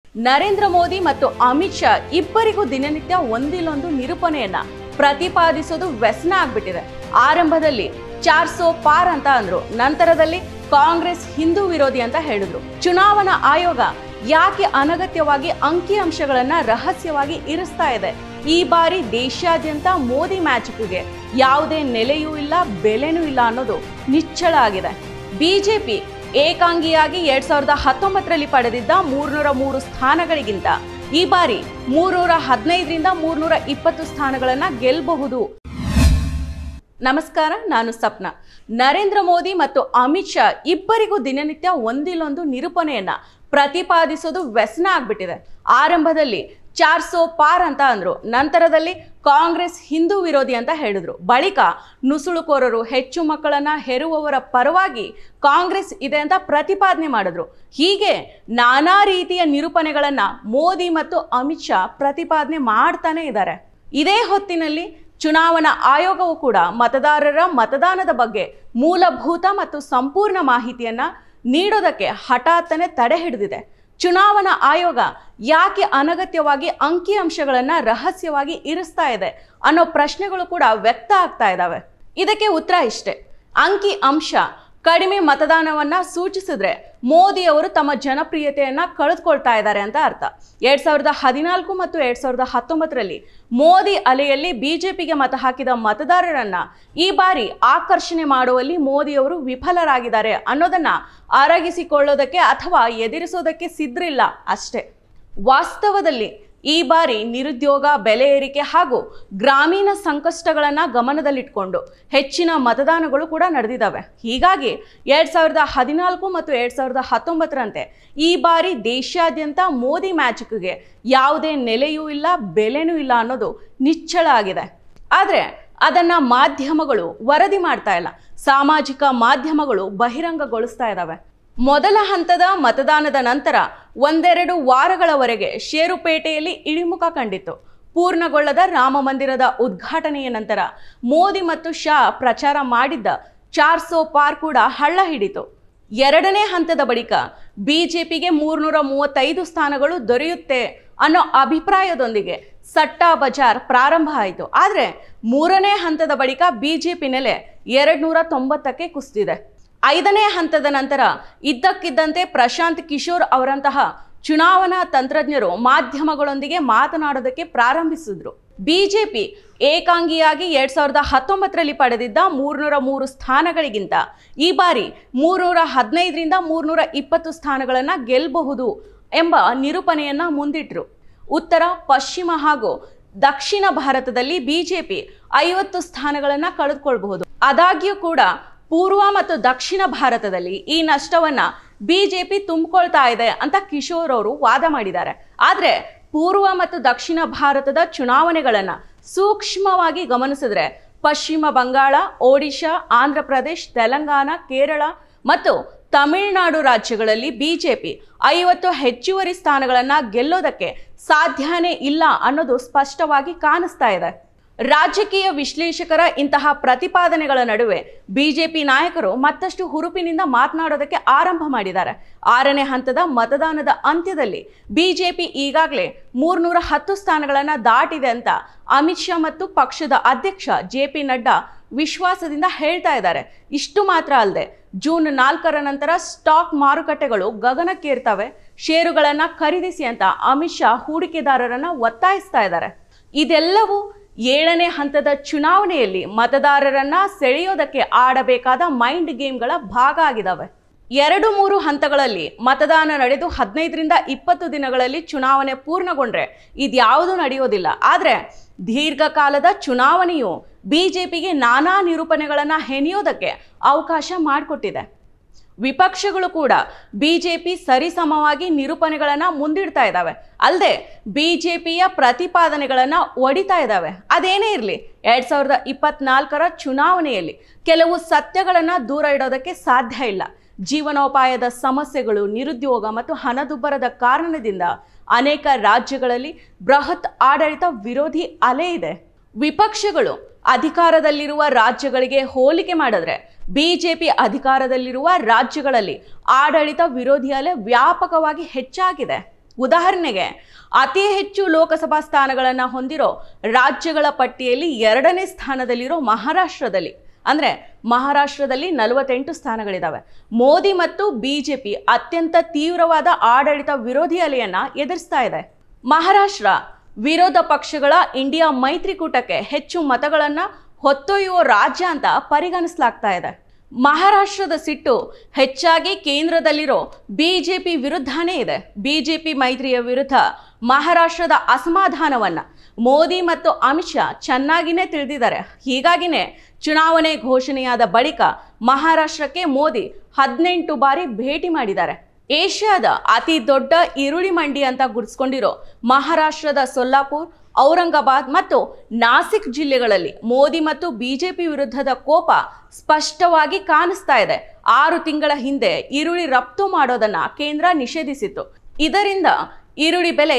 ನರೇಂದ್ರ ಮೋದಿ ಮತ್ತು ಅಮಿತ್ ಶಾ ಇಬ್ಬರಿಗೂ ದಿನನಿತ್ಯ ಒಂದಿಲ್ಲೊಂದು ನಿರೂಪಣೆಯನ್ನ ಪ್ರತಿಪಾದಿಸೋದು ವ್ಯಸನ ಆಗ್ಬಿಟ್ಟಿದೆ. ಆರಂಭದಲ್ಲಿ 400 ಪಾರ್ ಅಂತ ಅಂದ್ರು, ನಂತರದಲ್ಲಿ ಕಾಂಗ್ರೆಸ್ ಹಿಂದೂ ವಿರೋಧಿ ಅಂತ ಹೇಳಿದ್ರು. ಚುನಾವಣಾ ಆಯೋಗ ಯಾಕೆ ಅನಗತ್ಯವಾಗಿ ಅಂಕಿಅಂಶಗಳನ್ನ ರಹಸ್ಯವಾಗಿ ಇರಿಸ್ತಾ ಇದೆ? ಈ ಬಾರಿ ದೇಶಾದ್ಯಂತ ಮೋದಿ ಮ್ಯಾಜಿಕ್ಗೆ ಯಾವುದೇ ನೆಲೆಯೂ ಇಲ್ಲ, ಬೆಲೆನೂ ಇಲ್ಲ ಅನ್ನೋದು ನಿಚ್ಚಳ ಆಗಿದೆ. ಬಿಜೆಪಿ ಏಕಾಂಗಿಯಾಗಿ 2019ರಲ್ಲಿ ಪಡೆದಿದ್ದ 303 ಸ್ಥಾನಗಳಿಗಿಂತ ಈ ಬಾರಿ 315ರಿಂದ 320 ಸ್ಥಾನಗಳನ್ನ ಗೆಲ್ಲಬಹುದು. ನಮಸ್ಕಾರ, ನಾನು ಸಪ್ನಾ. ನರೇಂದ್ರ ಮೋದಿ ಮತ್ತು ಅಮಿತ್ ಶಾ ಇಬ್ಬರಿಗೂ ದಿನನಿತ್ಯ ಒಂದಿಲ್ಲೊಂದು ನಿರೂಪಣೆಯನ್ನ ಪ್ರತಿಪಾದಿಸೋದು ವ್ಯಸನ ಆಗ್ಬಿಟ್ಟಿದೆ. ಆರಂಭದಲ್ಲಿ 400 ಪಾರ್ ಅಂತ ಅಂದ್ರು, ನಂತರದಲ್ಲಿ ಕಾಂಗ್ರೆಸ್ ಹಿಂದೂ ವಿರೋಧಿ ಅಂತ ಹೇಳಿದ್ರು. ಬಳಿಕ ನುಸುಳುಕೋರರು, ಹೆಚ್ಚು ಮಕ್ಕಳನ್ನ ಹೆರುವವರ ಪರವಾಗಿ ಕಾಂಗ್ರೆಸ್ ಇದೆ ಅಂತ ಪ್ರತಿಪಾದನೆ ಮಾಡಿದ್ರು. ಹೀಗೆ ನಾನಾ ರೀತಿಯ ನಿರೂಪಣೆಗಳನ್ನ ಮೋದಿ ಮತ್ತು ಅಮಿತ್ ಶಾ ಪ್ರತಿಪಾದನೆ ಮಾಡ್ತಾನೆ ಇದ್ದಾರೆ. ಇದೇ ಹೊತ್ತಿನಲ್ಲಿ ಚುನಾವಣಾ ಆಯೋಗವು ಕೂಡ ಮತದಾರರ ಮತದಾನದ ಬಗ್ಗೆ ಮೂಲಭೂತ ಮತ್ತು ಸಂಪೂರ್ಣ ಮಾಹಿತಿಯನ್ನ ನೀಡೋದಕ್ಕೆ ಹಠಾತ್ತನೆ ತಡೆ ಹಿಡಿದಿದೆ. ಚುನಾವಣಾ ಆಯೋಗ ಯಾಕೆ ಅನಗತ್ಯವಾಗಿ ಅಂಕಿಅಂಶಗಳನ್ನ ರಹಸ್ಯವಾಗಿ ಇರಿಸ್ತಾ ಇದೆ ಅನ್ನೋ ಪ್ರಶ್ನೆಗಳು ಕೂಡ ವ್ಯಕ್ತ ಆಗ್ತಾ ಇದ್ದಾವೆ. ಇದಕ್ಕೆ ಉತ್ತರ ಇಷ್ಟೇ: ಅಂಕಿ ಅಂಶ ಕಡಿಮೆ ಮತದಾನವನ್ನ ಸೂಚಿಸಿದ್ರೆ ಮೋದಿ ಅವರು ತಮ್ಮ ಜನಪ್ರಿಯತೆಯನ್ನ ಕಳೆದುಕೊಳ್ತಾ ಇದ್ದಾರೆ ಅಂತ ಅರ್ಥ. 2014 ಮತ್ತು 2019ರಲ್ಲಿ ಮೋದಿ ಅಲೆಯಲ್ಲಿ ಬಿಜೆಪಿಗೆ ಮತ ಹಾಕಿದ ಮತದಾರರನ್ನ ಈ ಬಾರಿ ಆಕರ್ಷಣೆ ಮಾಡುವಲ್ಲಿ ಮೋದಿಯವರು ವಿಫಲರಾಗಿದ್ದಾರೆ ಅನ್ನೋದನ್ನ ಅರಗಿಸಿಕೊಳ್ಳೋದಕ್ಕೆ ಅಥವಾ ಎದುರಿಸೋದಕ್ಕೆ ಸಿದ್ರಿಲ್ಲ ಅಷ್ಟೇ. ವಾಸ್ತವದಲ್ಲಿ ಈ ಬಾರಿ ನಿರುದ್ಯೋಗ, ಬೆಲೆ ಏರಿಕೆ ಹಾಗೂ ಗ್ರಾಮೀಣ ಸಂಕಷ್ಟಗಳನ್ನ ಗಮನದಲ್ಲಿಟ್ಕೊಂಡು ಹೆಚ್ಚಿನ ಮತದಾನಗಳು ಕೂಡ ನಡೆದಿದ್ದಾವೆ. ಹೀಗಾಗಿ 2014 ಮತ್ತು 2019ರಂತೆ ಈ ಬಾರಿ ದೇಶಾದ್ಯಂತ ಮೋದಿ ಮ್ಯಾಜಿಕ್ಗೆ ಯಾವುದೇ ನೆಲೆಯೂ ಇಲ್ಲ, ಬೆಲೆನೂ ಇಲ್ಲ ಅನ್ನೋದು ನಿಚ್ಚಳ ಆಗಿದೆ. ಆದರೆ ಅದನ್ನ ಮಾಧ್ಯಮಗಳು ವರದಿ ಮಾಡ್ತಾ ಇಲ್ಲ, ಸಾಮಾಜಿಕ ಮಾಧ್ಯಮಗಳು ಬಹಿರಂಗಗೊಳಿಸ್ತಾ ಇದ್ದಾವೆ. ಮೊದಲ ಹಂತದ ಮತದಾನದ ನಂತರ ಒಂದೆರಡು ವಾರಗಳವರೆಗೆ ಷೇರುಪೇಟೆಯಲ್ಲಿ ಇಳಿಮುಖ ಕಂಡಿತ್ತು. ಪೂರ್ಣಗೊಳ್ಳದ ರಾಮ ಮಂದಿರದ ಉದ್ಘಾಟನೆಯ ನಂತರ ಮೋದಿ ಮತ್ತು ಶಾ ಪ್ರಚಾರ ಮಾಡಿದ್ದ 400 ಪಾರ್ ಕೂಡ ಹಳ್ಳ ಹಿಡಿತು. ಎರಡನೇ ಹಂತದ ಬಳಿಕ ಬಿಜೆಪಿಗೆ 335 ಸ್ಥಾನಗಳು ದೊರೆಯುತ್ತೆ ಅನ್ನೋ ಅಭಿಪ್ರಾಯದೊಂದಿಗೆ ಸಟ್ಟಾ ಬಜಾರ್ ಪ್ರಾರಂಭ ಆಯಿತು. ಆದರೆ ಮೂರನೇ ಹಂತದ ಬಳಿಕ ಬಿಜೆಪಿ ನೆಲೆ 290ಕ್ಕೆ ಕುಸಿದಿದೆ. 5ನೇ ಹಂತದ ನಂತರ ಇದ್ದಕ್ಕಿದ್ದಂತೆ ಪ್ರಶಾಂತ್ ಕಿಶೋರ್ ಅವರಂತಹ ಚುನಾವಣಾ ತಂತ್ರಜ್ಞರು ಮಾಧ್ಯಮಗಳೊಂದಿಗೆ ಮಾತನಾಡೋದಕ್ಕೆ ಪ್ರಾರಂಭಿಸಿದ್ರು. ಬಿಜೆಪಿ ಏಕಾಂಗಿಯಾಗಿ 2019ರಲ್ಲಿ ಪಡೆದಿದ್ದ 303 ಸ್ಥಾನಗಳಿಗಿಂತ ಈ ಬಾರಿ 315ರಿಂದ 320 ಸ್ಥಾನಗಳನ್ನ ಗೆಲ್ಲಬಹುದು ಎಂಬ ನಿರೂಪಣೆಯನ್ನ ಮುಂದಿಟ್ರು. ಉತ್ತರ, ಪಶ್ಚಿಮ ಹಾಗೂ ದಕ್ಷಿಣ ಭಾರತದಲ್ಲಿ ಬಿಜೆಪಿ 50 ಸ್ಥಾನಗಳನ್ನ ಕಳೆದುಕೊಳ್ಳಬಹುದು. ಆದಾಗ್ಯೂ ಕೂಡ ಪೂರ್ವ ಮತ್ತು ದಕ್ಷಿಣ ಭಾರತದಲ್ಲಿ ಈ ನಷ್ಟವನ್ನ ಬಿಜೆಪಿ ತುಂಬಿಕೊಳ್ತಾ ಇದೆ ಅಂತ ಕಿಶೋರ್ ಅವರು ವಾದ ಮಾಡಿದ್ದಾರೆ. ಆದ್ರೆ ಪೂರ್ವ ಮತ್ತು ದಕ್ಷಿಣ ಭಾರತದ ಚುನಾವಣೆಗಳನ್ನ ಸೂಕ್ಷ್ಮವಾಗಿ ಗಮನಿಸಿದ್ರೆ ಪಶ್ಚಿಮ ಬಂಗಾಳ, ಒಡಿಶಾ, ಆಂಧ್ರ ಪ್ರದೇಶ್, ತೆಲಂಗಾಣ, ಕೇರಳ ಮತ್ತು ತಮಿಳುನಾಡು ರಾಜ್ಯಗಳಲ್ಲಿ ಬಿಜೆಪಿ 50 ಹೆಚ್ಚುವರಿ ಸ್ಥಾನಗಳನ್ನ ಗೆಲ್ಲೋದಕ್ಕೆ ಸಾಧ್ಯನೇ ಇಲ್ಲ ಅನ್ನೋದು ಸ್ಪಷ್ಟವಾಗಿ ಕಾಣಿಸ್ತಾ ಇದೆ. ರಾಜಕೀಯ ವಿಶ್ಲೇಷಕರ ಇಂತಹ ಪ್ರತಿಪಾದನೆಗಳ ನಡುವೆ ಬಿಜೆಪಿ ನಾಯಕರು ಮತ್ತಷ್ಟು ಹುರುಪಿನಿಂದ ಮಾತನಾಡೋದಕ್ಕೆ ಆರಂಭ ಮಾಡಿದ್ದಾರೆ. 6ನೇ ಹಂತದ ಮತದಾನದ ಅಂತ್ಯದಲ್ಲಿ ಬಿಜೆಪಿ ಈಗಾಗಲೇ 310 ಸ್ಥಾನಗಳನ್ನ ದಾಟಿದೆ ಅಂತ ಅಮಿತ್ ಶಾ ಮತ್ತು ಪಕ್ಷದ ಅಧ್ಯಕ್ಷ JP ನಡ್ಡಾ ವಿಶ್ವಾಸದಿಂದ ಹೇಳ್ತಾ ಇದ್ದಾರೆ. ಇಷ್ಟು ಮಾತ್ರ ಅಲ್ಲದೆ ಜೂನ್ 4ರ ನಂತರ ಸ್ಟಾಕ್ ಮಾರುಕಟ್ಟೆಗಳು ಗಗನಕ್ಕೇರ್ತವೆ, ಷೇರುಗಳನ್ನ ಖರೀದಿಸಿ ಅಂತ ಅಮಿತ್ ಶಾ ಹೂಡಿಕೆದಾರರನ್ನ ಒತ್ತಾಯಿಸ್ತಾ ಇದ್ದಾರೆ. ಇದೆಲ್ಲವೂ 7ನೇ ಹಂತದ ಚುನಾವಣೆಯಲ್ಲಿ ಮತದಾರರನ್ನ ಸೆಳೆಯೋದಕ್ಕೆ ಆಡಬೇಕಾದ ಮೈಂಡ್ ಗೇಮ್ಗಳ ಭಾಗ ಆಗಿದ್ದಾವೆ. 2-3 ಹಂತಗಳಲ್ಲಿ ಮತದಾನ ನಡೆದು 15ರಿಂದ 20 ದಿನಗಳಲ್ಲಿ ಚುನಾವಣೆ ಪೂರ್ಣಗೊಂಡ್ರೆ ಇದ್ಯಾವುದೂ ನಡೆಯೋದಿಲ್ಲ. ಆದರೆ ದೀರ್ಘಕಾಲದ ಚುನಾವಣೆಯು ಬಿಜೆಪಿಗೆ ನಾನಾ ನಿರೂಪಣೆಗಳನ್ನ ಹೆಣೆಯೋದಕ್ಕೆ ಅವಕಾಶ ಮಾಡಿಕೊಟ್ಟಿದೆ. ವಿಪಕ್ಷಗಳು ಕೂಡ ಬಿಜೆಪಿ ಸರಿಸಮವಾಗಿ ನಿರೂಪಣೆಗಳನ್ನ ಮುಂದಿಡ್ತಾ ಇದ್ದಾವೆ. ಅಲ್ಲದೆ ಬಿಜೆಪಿಯ ಪ್ರತಿಪಾದನೆಗಳನ್ನ ಒಡಿತಾ ಇದ್ದಾವೆ. ಅದೇನೇ ಇರಲಿ, 2024ರ ಚುನಾವಣೆಯಲ್ಲಿ ಕೆಲವು ಸತ್ಯಗಳನ್ನ ದೂರ ಇಡೋದಕ್ಕೆ ಸಾಧ್ಯ ಇಲ್ಲ. ಜೀವನೋಪಾಯದ ಸಮಸ್ಯೆಗಳು, ನಿರುದ್ಯೋಗ ಮತ್ತು ಹಣದುಬ್ಬರದ ಕಾರಣದಿಂದ ಅನೇಕ ರಾಜ್ಯಗಳಲ್ಲಿ ಬೃಹತ್ ಆಡಳಿತ ವಿರೋಧಿ ಅಲೆ ಇದೆ. ವಿಪಕ್ಷಗಳು ಅಧಿಕಾರದಲ್ಲಿರುವ ರಾಜ್ಯಗಳಿಗೆ ಹೋಲಿಕೆ ಮಾಡಿದ್ರೆ ಬಿಜೆಪಿ ಅಧಿಕಾರದಲ್ಲಿರುವ ರಾಜ್ಯಗಳಲ್ಲಿ ಆಡಳಿತ ವಿರೋಧಿ ಅಲೆ ವ್ಯಾಪಕವಾಗಿ ಹೆಚ್ಚಾಗಿದೆ. ಉದಾಹರಣೆಗೆ ಅತಿ ಹೆಚ್ಚು ಲೋಕಸಭಾ ಸ್ಥಾನಗಳನ್ನು ಹೊಂದಿರೋ ರಾಜ್ಯಗಳ ಪಟ್ಟಿಯಲ್ಲಿ 2ನೇ ಸ್ಥಾನದಲ್ಲಿರೋ ಮಹಾರಾಷ್ಟ್ರದಲ್ಲಿ, ಅಂದರೆ ಮಹಾರಾಷ್ಟ್ರದಲ್ಲಿ 48 ಸ್ಥಾನಗಳಿದ್ದಾವೆ. ಮೋದಿ ಮತ್ತು ಬಿಜೆಪಿ ಅತ್ಯಂತ ತೀವ್ರವಾದ ಆಡಳಿತ ವಿರೋಧಿ ಅಲೆಯನ್ನ ಎದುರಿಸ್ತಾ ಇದೆ. ಮಹಾರಾಷ್ಟ್ರ ವಿರೋಧ ಪಕ್ಷಗಳ ಇಂಡಿಯಾ ಮೈತ್ರಿಕೂಟಕ್ಕೆ ಹೆಚ್ಚು ಮತಗಳನ್ನು ಹೊತ್ತೊಯ್ಯುವ ರಾಜ್ಯ ಅಂತ ಪರಿಗಣಿಸಲಾಗ್ತಾ ಇದೆ. ಮಹಾರಾಷ್ಟ್ರದ ಸಿಟ್ಟು ಹೆಚ್ಚಾಗಿ ಕೇಂದ್ರದಲ್ಲಿರೋ ಬಿಜೆಪಿ ವಿರುದ್ಧನೇ ಇದೆ. ಬಿಜೆಪಿ ಮೈತ್ರಿಯ ವಿರುದ್ಧ ಮಹಾರಾಷ್ಟ್ರದ ಅಸಮಾಧಾನವನ್ನ ಮೋದಿ ಮತ್ತು ಅಮಿತ್ ಶಾ ಚೆನ್ನಾಗಿನೇ ತಿಳಿದಿದ್ದಾರೆ. ಹೀಗಾಗಿನೇ ಚುನಾವಣೆ ಘೋಷಣೆಯಾದ ಬಳಿಕ ಮಹಾರಾಷ್ಟ್ರಕ್ಕೆ ಮೋದಿ 18 ಬಾರಿ ಭೇಟಿ ಮಾಡಿದ್ದಾರೆ. ಏಷ್ಯಾದ ಅತಿ ದೊಡ್ಡ ಈರುಳ್ಳಿ ಮಂಡಿ ಅಂತ ಗುರುತಿಸಿಕೊಂಡಿರೋ ಮಹಾರಾಷ್ಟ್ರದ ಸೊಲ್ಲಾಪುರ್, ಔರಂಗಾಬಾದ್ ಮತ್ತು ನಾಸಿಕ್ ಜಿಲ್ಲೆಗಳಲ್ಲಿ ಮೋದಿ ಮತ್ತು ಬಿಜೆಪಿ ವಿರುದ್ಧದ ಕೋಪ ಸ್ಪಷ್ಟವಾಗಿ ಕಾಣಿಸ್ತಾ ಇದೆ. 6 ತಿಂಗಳ ಹಿಂದೆ ಈರುಳ್ಳಿ ರಫ್ತು ಮಾಡೋದನ್ನ ಕೇಂದ್ರ ನಿಷೇಧಿಸಿತ್ತು. ಇದರಿಂದ ಈರುಳ್ಳಿ ಬೆಲೆ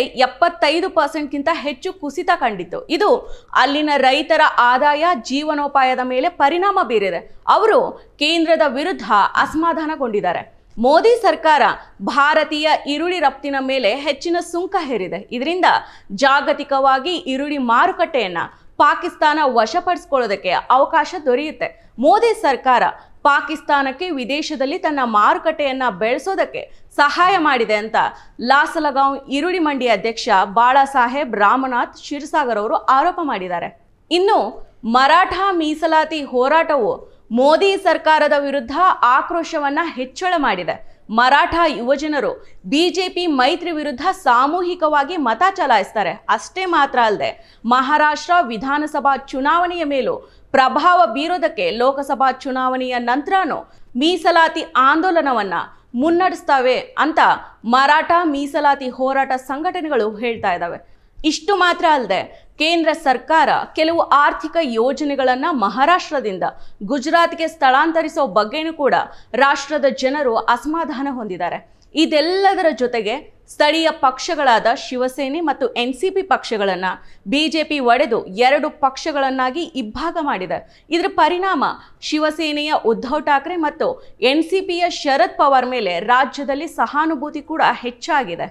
75%ಗಿಂತ ಹೆಚ್ಚು ಕುಸಿತ ಕಂಡಿತ್ತು. ಇದು ಅಲ್ಲಿನ ರೈತರ ಆದಾಯ, ಜೀವನೋಪಾಯದ ಮೇಲೆ ಪರಿಣಾಮ ಬೀರಿದೆ. ಅವರು ಕೇಂದ್ರದ ವಿರುದ್ಧ ಅಸಮಾಧಾನಗೊಂಡಿದ್ದಾರೆ. ಮೋದಿ ಸರ್ಕಾರ ಭಾರತೀಯ ಈರುಳ್ಳಿ ರಫ್ತಿನ ಮೇಲೆ ಹೆಚ್ಚಿನ ಸುಂಕ ಹೇರಿದೆ. ಇದರಿಂದ ಜಾಗತಿಕವಾಗಿ ಈರುಳ್ಳಿ ಮಾರುಕಟ್ಟೆಯನ್ನ ಪಾಕಿಸ್ತಾನ ವಶಪಡಿಸಿಕೊಳ್ಳೋದಕ್ಕೆ ಅವಕಾಶ ದೊರೆಯುತ್ತೆ. ಮೋದಿ ಸರ್ಕಾರ ಪಾಕಿಸ್ತಾನಕ್ಕೆ ವಿದೇಶದಲ್ಲಿ ತನ್ನ ಮಾರುಕಟ್ಟೆಯನ್ನ ಬೆಳೆಸೋದಕ್ಕೆ ಸಹಾಯ ಮಾಡಿದೆ ಅಂತ ಲಾಸಲಗಾಂವ್ ಈರುಳ್ಳಿ ಮಂಡಿ ಅಧ್ಯಕ್ಷ ಬಾಳಾಸಾಹೇಬ್ ರಾಮನಾಥ್ ಶಿರ್ಸಾಗರ್ ಅವರು ಆರೋಪ ಮಾಡಿದ್ದಾರೆ. ಇನ್ನು ಮರಾಠ ಮೀಸಲಾತಿ ಹೋರಾಟವು ಮೋದಿ ಸರ್ಕಾರದ ವಿರುದ್ಧ ಆಕ್ರೋಶವನ್ನ ಹೆಚ್ಚಳ ಮಾಡಿದೆ. ಮರಾಠ ಯುವಜನರು ಬಿಜೆಪಿ ಮೈತ್ರಿ ವಿರುದ್ಧ ಸಾಮೂಹಿಕವಾಗಿ ಮತ ಚಲಾಯಿಸ್ತಾರೆ. ಅಷ್ಟೇ ಮಾತ್ರ ಅಲ್ಲದೆ ಮಹಾರಾಷ್ಟ್ರ ವಿಧಾನಸಭಾ ಚುನಾವಣೆಯ ಮೇಲೂ ಪ್ರಭಾವ ಬೀರೋದಕ್ಕೆ ಲೋಕಸಭಾ ಚುನಾವಣೆಯ ನಂತರನೂ ಮೀಸಲಾತಿ ಆಂದೋಲನವನ್ನ ಮುನ್ನಡೆಸ್ತವೆ ಅಂತ ಮರಾಠ ಮೀಸಲಾತಿ ಹೋರಾಟ ಸಂಘಟನೆಗಳು ಹೇಳ್ತಾ ಇದ್ದಾವೆ. ಇಷ್ಟು ಮಾತ್ರ ಅಲ್ಲದೆ ಕೇಂದ್ರ ಸರ್ಕಾರ ಕೆಲವು ಆರ್ಥಿಕ ಯೋಜನೆಗಳನ್ನು ಮಹಾರಾಷ್ಟ್ರದಿಂದ ಗುಜರಾತ್ಗೆ ಸ್ಥಳಾಂತರಿಸೋ ಬಗ್ಗೆನೂ ಕೂಡ ರಾಷ್ಟ್ರದ ಜನರು ಅಸಮಾಧಾನ ಹೊಂದಿದ್ದಾರೆ. ಇದೆಲ್ಲದರ ಜೊತೆಗೆ ಸ್ಥಳೀಯ ಪಕ್ಷಗಳಾದ ಶಿವಸೇನೆ ಮತ್ತು ಎನ್ಸಿಪಿ ಪಕ್ಷಗಳನ್ನು ಬಿಜೆಪಿ ಒಡೆದು 2 ಪಕ್ಷಗಳನ್ನಾಗಿ ಇಬ್ಬಾಗ ಮಾಡಿದೆ. ಇದರ ಪರಿಣಾಮ ಶಿವಸೇನೆಯ ಉದ್ಧವ್ ಠಾಕ್ರೆ ಮತ್ತು ಎನ್ಸಿಪಿಯ ಶರದ್ ಪವಾರ್ ಮೇಲೆ ರಾಜ್ಯದಲ್ಲಿ ಸಹಾನುಭೂತಿ ಕೂಡ ಹೆಚ್ಚಾಗಿದೆ.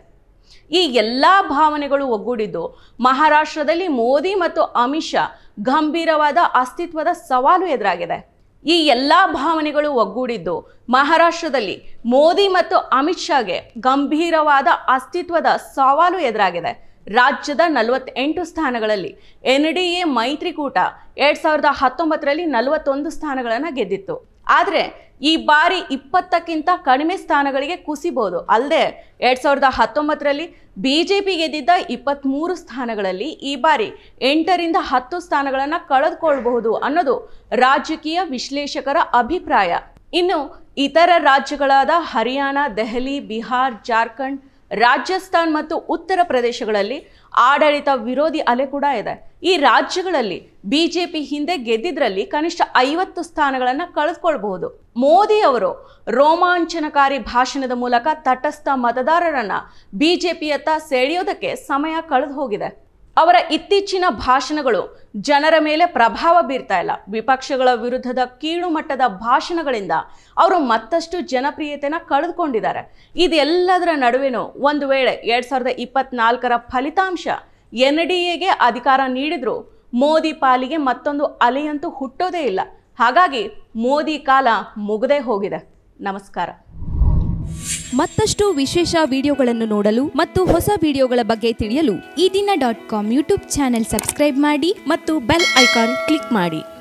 ಈ ಎಲ್ಲ ಭಾವನೆಗಳು ಒಗ್ಗೂಡಿದ್ದು ಮಹಾರಾಷ್ಟ್ರದಲ್ಲಿ ಮೋದಿ ಮತ್ತು ಅಮಿತ್ ಶಾ ಗಂಭೀರವಾದ ಅಸ್ತಿತ್ವದ ಸವಾಲು ಎದುರಾಗಿದೆ. ಈ ಎಲ್ಲ ಭಾವನೆಗಳು ಒಗ್ಗೂಡಿದ್ದು ಮಹಾರಾಷ್ಟ್ರದಲ್ಲಿ ಮೋದಿ ಮತ್ತು ಅಮಿತ್ ಶಾಗೆ ಗಂಭೀರವಾದ ಅಸ್ತಿತ್ವದ ಸವಾಲು ಎದುರಾಗಿದೆ. ರಾಜ್ಯದ 48 ಸ್ಥಾನಗಳಲ್ಲಿ ಎನ್ಡಿಎ ಮೈತ್ರಿಕೂಟ 2019ರಲ್ಲಿ 41 ಸ್ಥಾನಗಳನ್ನು ಗೆದ್ದಿತ್ತು. ಆದರೆ ಈ ಬಾರಿ 20ಕ್ಕಿಂತ ಕಡಿಮೆ ಸ್ಥಾನಗಳಿಗೆ ಕುಸಿಬಹುದು. ಅಲ್ಲದೆ 2019ರಲ್ಲಿ ಬಿಜೆಪಿ ಗೆದ್ದಿದ್ದ 23 ಸ್ಥಾನಗಳಲ್ಲಿ ಈ ಬಾರಿ 8ರಿಂದ 10 ಸ್ಥಾನಗಳನ್ನು ಕಳೆದುಕೊಳ್ಳಬಹುದು ಅನ್ನೋದು ರಾಜಕೀಯ ವಿಶ್ಲೇಷಕರ ಅಭಿಪ್ರಾಯ. ಇನ್ನು ಇತರ ರಾಜ್ಯಗಳಾದ ಹರಿಯಾಣ, ದೆಹಲಿ, ಬಿಹಾರ್, ಜಾರ್ಖಂಡ್, ರಾಜಸ್ಥಾನ್ ಮತ್ತು ಉತ್ತರ ಪ್ರದೇಶಗಳಲ್ಲಿ ಆಡಳಿತ ವಿರೋಧಿ ಅಲೆ ಕೂಡ ಇದೆ. ಈ ರಾಜ್ಯಗಳಲ್ಲಿ ಬಿಜೆಪಿ ಹಿಂದೆ ಗೆದ್ದಿದ್ರಲ್ಲಿ ಕನಿಷ್ಠ 50 ಸ್ಥಾನಗಳನ್ನು ಕಳೆದುಕೊಳ್ಳಬಹುದು. ಮೋದಿ ಅವರು ರೋಮಾಂಚನಕಾರಿ ಭಾಷಣದ ಮೂಲಕ ತಟಸ್ಥ ಮತದಾರರನ್ನ ಬಿಜೆಪಿಯತ್ತ ಸೆಳೆಯೋದಕ್ಕೆ ಸಮಯ ಕಳೆದು ಹೋಗಿದೆ. ಅವರ ಇತ್ತೀಚಿನ ಭಾಷಣಗಳು ಜನರ ಮೇಲೆ ಪ್ರಭಾವ ಬೀರ್ತಾ ಇಲ್ಲ. ವಿಪಕ್ಷಗಳ ವಿರುದ್ಧದ ಕೀಳು ಮಟ್ಟದ ಭಾಷಣಗಳಿಂದ ಅವರು ಮತ್ತಷ್ಟು ಜನಪ್ರಿಯತೆನ ಕಳೆದುಕೊಂಡಿದ್ದಾರೆ. ಇದೆಲ್ಲದರ ನಡುವೆನೂ ಒಂದು ವೇಳೆ 2024ರ ಫಲಿತಾಂಶ ಎನ್ಡಿಎಗೆ ಅಧಿಕಾರ ನೀಡಿದ್ರು ಮೋದಿ ಪಾಲಿಗೆ ಮತ್ತೊಂದು ಅಲೆಯಂತೂ ಹುಟ್ಟೋದೇ ಇಲ್ಲ. ಹಾಗಾಗಿ ಮೋದಿ ಕಾಲ ಮುಗಿದೇ ಹೋಗಿದೆ. ನಮಸ್ಕಾರ. ಮತ್ತಷ್ಟು ವಿಶೇಷ ವಿಡಿಯೋಗಳನ್ನು ನೋಡಲು ಮತ್ತು ಹೊಸ ವಿಡಿಯೋಗಳ ಬಗ್ಗೆ ತಿಳಿಯಲು eDina.com ಯೂಟ್ಯೂಬ್ ಚಾನೆಲ್ ಸಬ್ಸ್ಕ್ರೈಬ್ ಮಾಡಿ ಮತ್ತು ಬೆಲ್ ಐಕಾನ್ ಕ್ಲಿಕ್ ಮಾಡಿ.